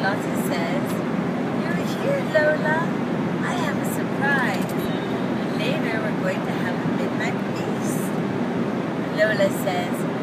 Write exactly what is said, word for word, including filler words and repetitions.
Lottie says, "You're here, Lola. I have a surprise. Later we're going to have a midnight feast." Lola says,